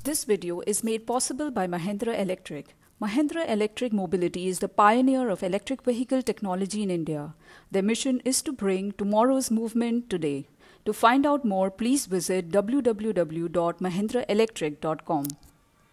This video is made possible by Mahindra Electric. Mahindra Electric Mobility is the pioneer of electric vehicle technology in India. Their mission is to bring tomorrow's movement today. To find out more, please visit www.mahindraelectric.com.